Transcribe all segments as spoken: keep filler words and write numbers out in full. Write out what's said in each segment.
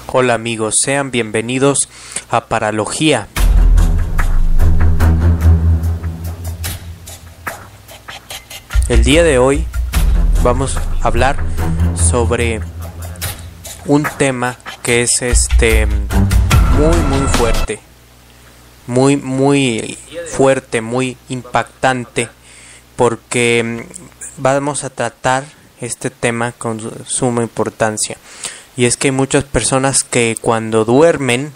Hola amigos, sean bienvenidos a Paralogía. El día de hoy vamos a hablar sobre un tema que es este muy muy fuerte, muy muy fuerte, muy impactante, porque vamos a tratar este tema con suma importancia. Y es que hay muchas personas que cuando duermen,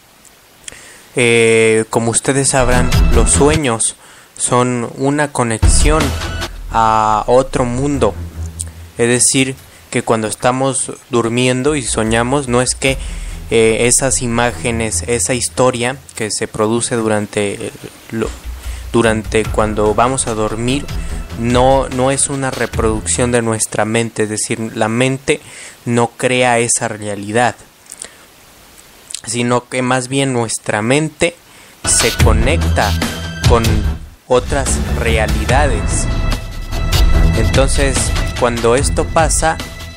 eh, como ustedes sabrán, los sueños son una conexión a otro mundo. Es decir, que cuando estamos durmiendo y soñamos, no es que eh, esas imágenes, esa historia que se produce durante, lo, durante cuando vamos a dormir, no, no es una reproducción de nuestra mente. Es decir, la mente no crea esa realidad, sino que más bien nuestra mente se conecta con otras realidades. Entonces, cuando esto pasa,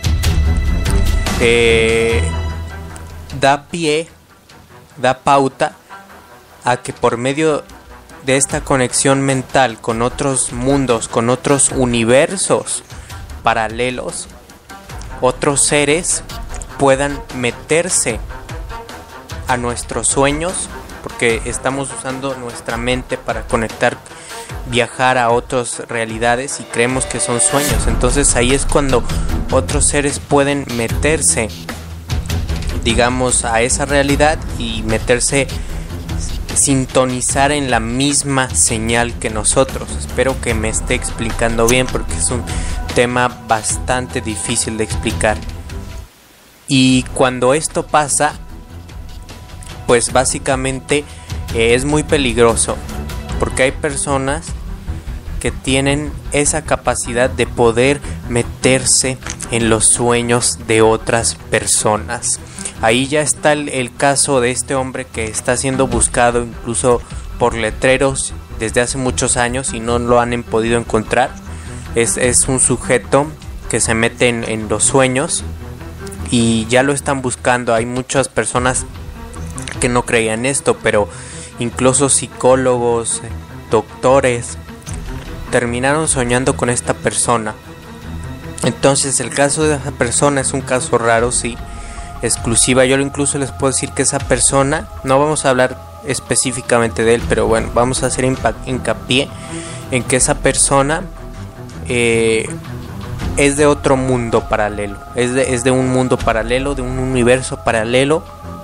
eh, da pie, da pauta a que por medio de esta conexión mental con otros mundos, con otros universos paralelos, otros seres puedan meterse a nuestros sueños, porque estamos usando nuestra mente para conectar, viajar a otras realidades y creemos que son sueños. Entonces ahí es cuando otros seres pueden meterse, digamos, a esa realidad y meterse, sintonizar en la misma señal que nosotros. Espero que me esté explicando bien, porque es un tema bastante difícil de explicar. Y cuando esto pasa, pues básicamente eh, es muy peligroso, porque hay personas que tienen esa capacidad de poder meterse en los sueños de otras personas. Ahí ya está el, el caso de este hombre que está siendo buscado incluso por letreros desde hace muchos años y no lo han podido encontrar. Es, es un sujeto que se mete en, en los sueños y ya lo están buscando. Hay muchas personas que no creían esto, pero incluso psicólogos, doctores, terminaron soñando con esta persona. Entonces el caso de esa persona es un caso raro, sí, exclusiva. Yo incluso les puedo decir que esa persona, no vamos a hablar específicamente de él, pero bueno, vamos a hacer hincapié en que esa persona eh, es de otro mundo paralelo, es de, es de un mundo paralelo, de un universo paralelo.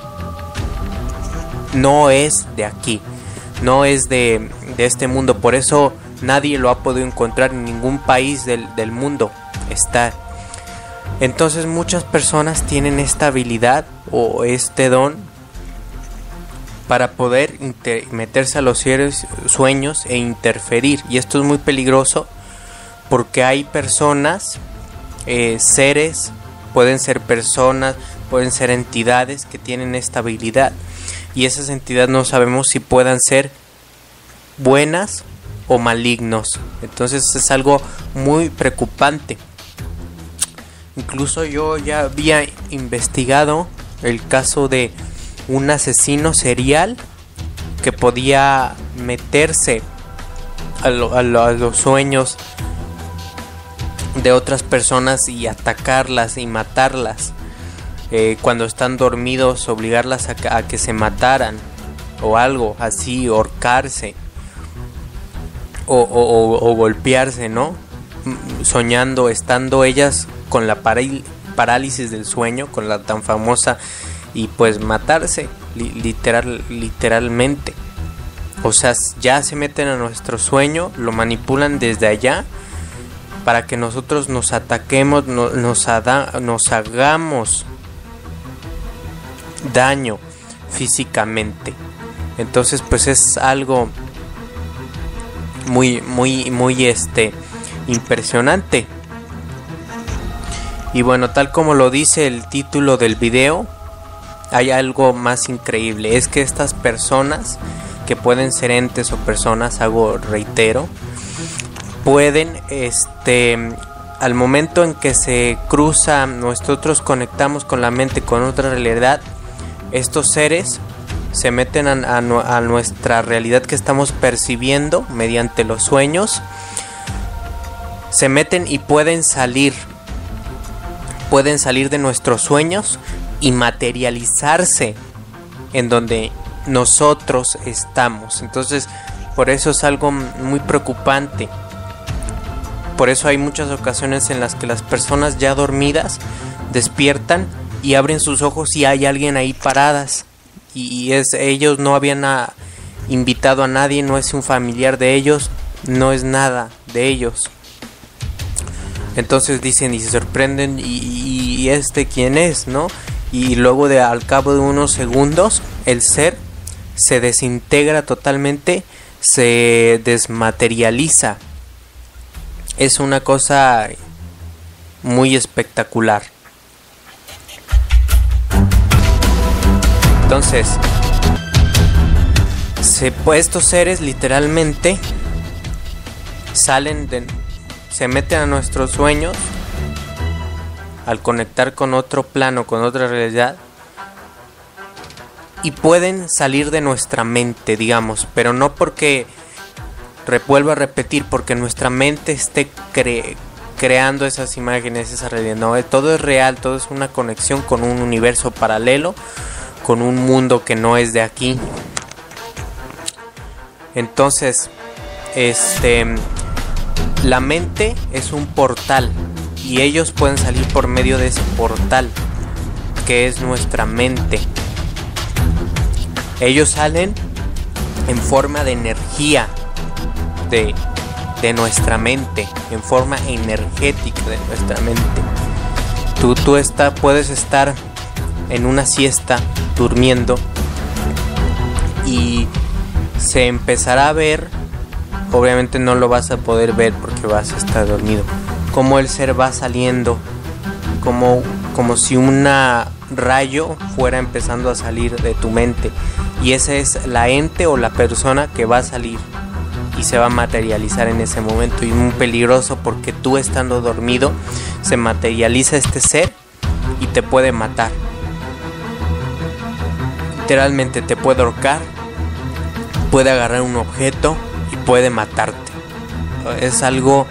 No es de aquí, no es de, de este mundo, por eso nadie lo ha podido encontrar en ningún país del, del mundo está. Entonces muchas personas tienen esta habilidad o este don para poder inter- meterse a los sueños e interferir, y esto es muy peligroso porque hay personas, eh, seres, pueden ser personas, pueden ser entidades que tienen esta habilidad, y esas entidades no sabemos si puedan ser buenas o malignos. Entonces es algo muy preocupante. Incluso yo ya había investigado el caso de un asesino serial que podía meterse a, lo, a, lo, a los sueños de otras personas y atacarlas y matarlas. Eh, cuando están dormidos, obligarlas a, a que se mataran o algo así, ahorcarse o, o, o, o golpearse, ¿no? Soñando, estando ellas con la parí- parálisis del sueño, con la tan famosa, y pues matarse li- literal, literalmente. O sea, ya se meten a nuestro sueño, lo manipulan desde allá para que nosotros nos ataquemos, no, nos, ada- nos hagamos daño físicamente. Entonces pues es algo muy muy muy este impresionante. Y bueno, tal como lo dice el título del video, hay algo más increíble, es que estas personas, que pueden ser entes o personas, hago reitero, pueden este al momento en que se cruza, nosotros conectamos con la mente con otra realidad, estos seres se meten a, a, a nuestra realidad que estamos percibiendo mediante los sueños. Se meten y pueden salir. Pueden salir de nuestros sueños y materializarse en donde nosotros estamos. Entonces, por eso es algo muy preocupante. Por eso hay muchas ocasiones en las que las personas ya dormidas despiertan y abren sus ojos y hay alguien ahí paradas. Y es ellos no habían a, invitado a nadie, no es un familiar de ellos, no es nada de ellos. Entonces dicen y se sorprenden, y, y, y este quién es, ¿no? Y luego de al cabo de unos segundos el ser se desintegra totalmente, se desmaterializa. Es una cosa muy espectacular. Entonces, se, pues, estos seres literalmente salen de, se meten a nuestros sueños al conectar con otro plano, con otra realidad, y pueden salir de nuestra mente, digamos, pero no porque, vuelvo a repetir, porque nuestra mente esté cre, creando esas imágenes, esa realidad. No, todo es real, todo es una conexión con un universo paralelo, con un mundo que no es de aquí. Entonces, este, la mente es un portal y ellos pueden salir por medio de ese portal que es nuestra mente. Ellos salen en forma de energía de, de nuestra mente, en forma energética de nuestra mente. Tú, tú está, puedes estar en una siesta durmiendo y se empezará a ver, obviamente no lo vas a poder ver porque vas a estar dormido, como el ser va saliendo, como, como si un rayo fuera empezando a salir de tu mente, y esa es la ente o la persona que va a salir y se va a materializar en ese momento. Y es muy peligroso porque tú estando dormido se materializa este ser y te puede matar. Literalmente te puede ahorcar, puede agarrar un objeto y puede matarte. Es algo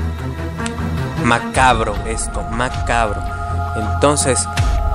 macabro esto, macabro. Entonces,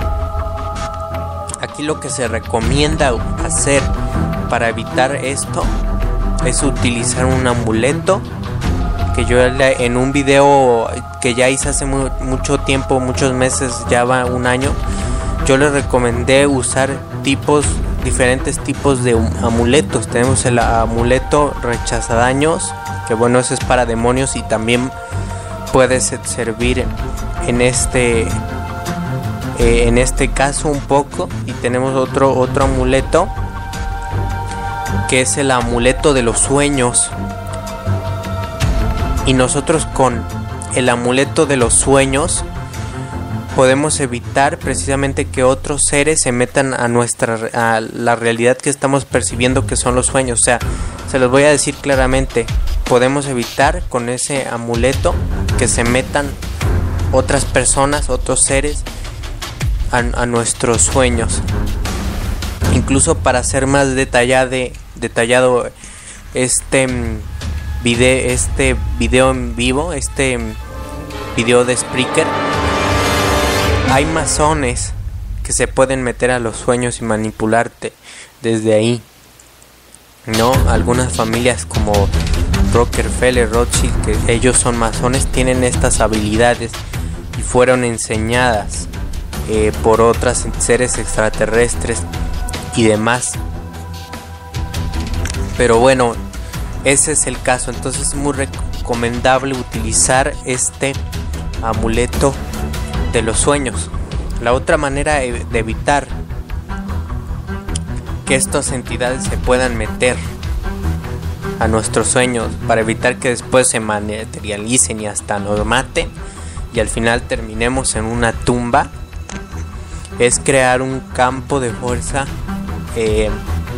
aquí lo que se recomienda hacer para evitar esto es utilizar un amuleto, que yo en un video que ya hice hace muy, mucho tiempo, muchos meses, ya va un año, yo les recomendé usar tipos, diferentes tipos de amuletos. Tenemos el amuleto rechazadaños, que bueno, ese es para demonios y también puede servir en este eh, en este caso un poco. Y tenemos otro otro amuleto que es el amuleto de los sueños, y nosotros con el amuleto de los sueños podemos evitar precisamente que otros seres se metan a nuestra a la realidad que estamos percibiendo, que son los sueños. O sea, se los voy a decir claramente, podemos evitar con ese amuleto que se metan otras personas, otros seres a, a nuestros sueños. Incluso para ser más detallado, detallado este video, este video en vivo, este video de Spreaker, hay masones que se pueden meter a los sueños y manipularte desde ahí, ¿no? Algunas familias como Rockefeller, Rothschild, que ellos son masones, tienen estas habilidades y fueron enseñadas eh, por otros seres extraterrestres y demás. Pero bueno, ese es el caso. Entonces es muy recomendable utilizar este amuleto de los sueños. La otra manera de evitar que estas entidades se puedan meter a nuestros sueños, para evitar que después se materialicen y hasta nos maten y al final terminemos en una tumba, es crear un campo de fuerza eh,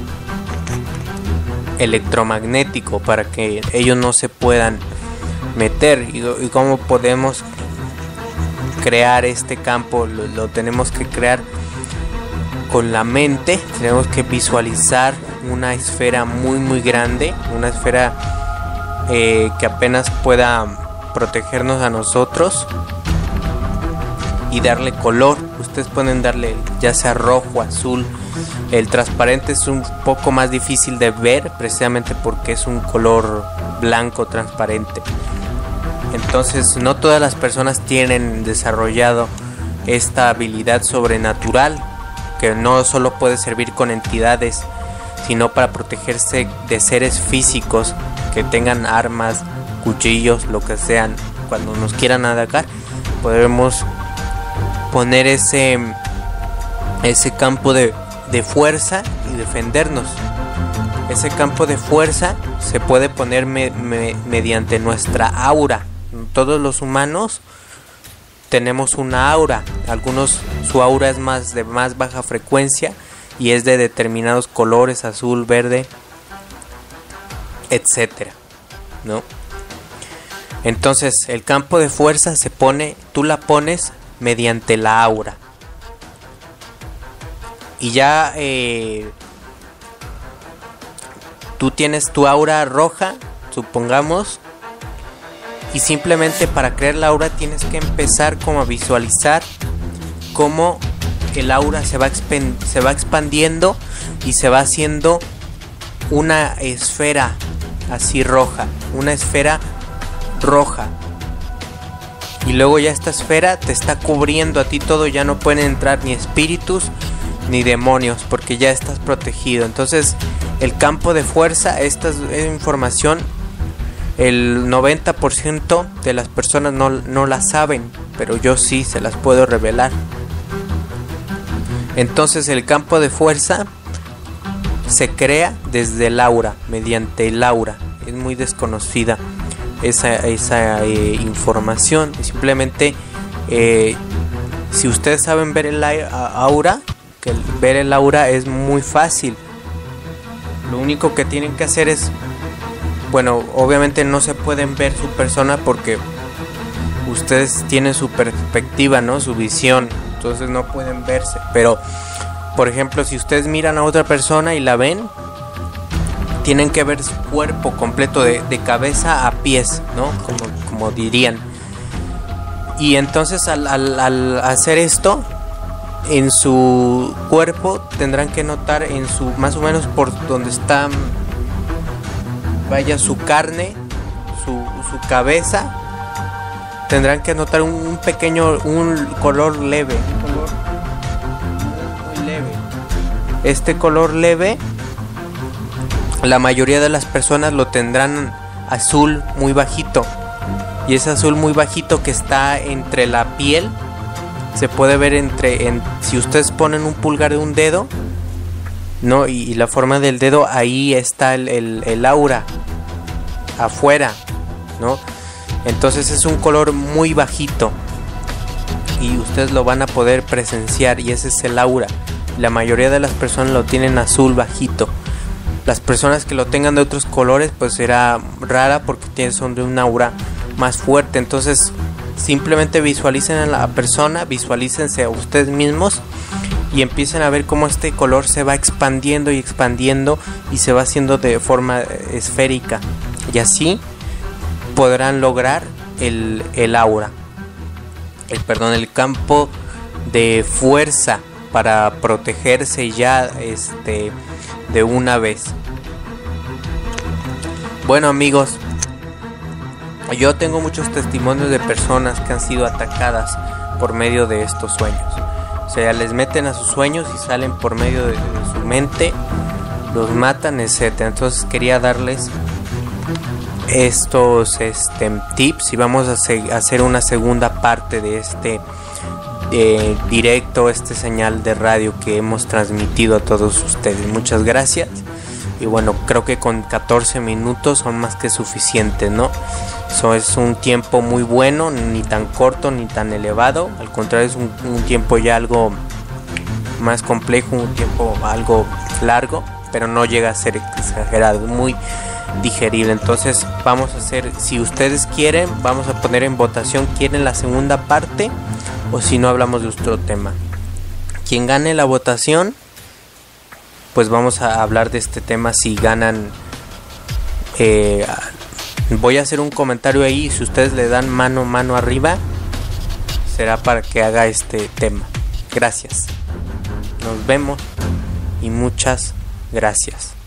electromagnético para que ellos no se puedan meter. Y, y cómo podemos crear este campo, lo, lo tenemos que crear con la mente tenemos que visualizar una esfera muy muy grande, una esfera eh, que apenas pueda protegernos a nosotros, y darle color. Ustedes pueden darle ya sea rojo, azul. El transparente es un poco más difícil de ver, precisamente porque es un color blanco transparente. Entonces no todas las personas tienen desarrollado esta habilidad sobrenatural, que no solo puede servir con entidades, sino para protegerse de seres físicos que tengan armas, cuchillos, lo que sean. Cuando nos quieran atacar, podemos poner ese ese campo de, de fuerza y defendernos. Ese campo de fuerza se puede poner me, me, mediante nuestra aura. Todos los humanos tenemos una aura. Algunos su aura es más de más baja frecuencia y es de determinados colores, azul, verde, etcétera, ¿no? Entonces el campo de fuerza se pone, tú la pones mediante la aura. Y ya eh, tú tienes tu aura roja, supongamos, y simplemente para crear la aura tienes que empezar como a visualizar cómo el aura se va, se va expandiendo y se va haciendo una esfera así roja, una esfera roja. Y luego ya esta esfera te está cubriendo a ti todo, ya no pueden entrar ni espíritus ni demonios porque ya estás protegido. Entonces el campo de fuerza, esta es información, el noventa por ciento de las personas no, no la saben, pero yo sí se las puedo revelar. Entonces el campo de fuerza se crea desde el aura, mediante el aura. Es muy desconocida esa, esa eh, información. Simplemente eh, si ustedes saben ver el aura, que el, ver el aura es muy fácil. Lo único que tienen que hacer es, bueno, obviamente no se pueden ver su persona porque ustedes tienen su perspectiva, ¿no? Su visión, entonces no pueden verse. Pero, por ejemplo, si ustedes miran a otra persona y la ven, tienen que ver su cuerpo completo de, de cabeza a pies, ¿no? Como, como dirían. Y entonces al, al, al hacer esto, en su cuerpo tendrán que notar en su, más o menos por donde está, vaya, su carne, su, su cabeza, tendrán que notar un, un pequeño, un color leve, un color muy leve. Este color leve, la mayoría de las personas lo tendrán azul muy bajito, y ese azul muy bajito que está entre la piel se puede ver entre, en, si ustedes ponen un pulgar de un dedo, ¿no? Y, y la forma del dedo, ahí está el, el, el aura afuera, ¿no? Entonces es un color muy bajito y ustedes lo van a poder presenciar, y ese es el aura. La mayoría de las personas lo tienen azul bajito. Las personas que lo tengan de otros colores pues será rara porque son de un aura más fuerte. Entonces simplemente visualicen a la persona, visualícense a ustedes mismos y empiecen a ver cómo este color se va expandiendo y expandiendo y se va haciendo de forma esférica, y así podrán lograr el, el aura, el, perdón, el campo de fuerza para protegerse ya este, de una vez. Bueno, amigos, yo tengo muchos testimonios de personas que han sido atacadas por medio de estos sueños. O sea, les meten a sus sueños y salen por medio de, de su mente, los matan, etcétera. Entonces quería darles estos este, tips, y vamos a, se- a hacer una segunda parte de este eh, directo, este señal de radio que hemos transmitido a todos ustedes. Muchas gracias. Y bueno, creo que con catorce minutos son más que suficientes, ¿no? Eso es un tiempo muy bueno, ni tan corto ni tan elevado. Al contrario, es un, un tiempo ya algo más complejo, un tiempo algo largo, pero no llega a ser exagerado, muy digerible. Entonces vamos a hacer, si ustedes quieren, vamos a poner en votación, ¿quieren la segunda parte? O si no, hablamos de otro tema. quien gane la votación, pues vamos a hablar de este tema. Si ganan, eh, voy a hacer un comentario ahí. Si ustedes le dan mano, mano arriba, será para que haga este tema. Gracias. Nos vemos y muchas gracias.